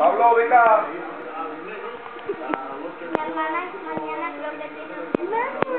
Pablo, venga. Mi hermana mañana creo que tiene un...